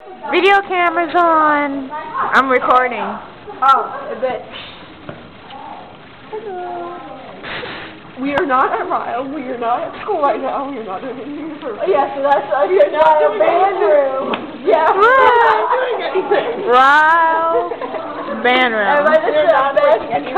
Video camera's on. I'm recording. Oh, a bit. Hello. We are not at Ryle. We are not at school right now. We are not doing anything for. Yeah, so that's we are not in a band room. Yeah, we're not doing anything. Ryle. Band room. Everybody, this is our best.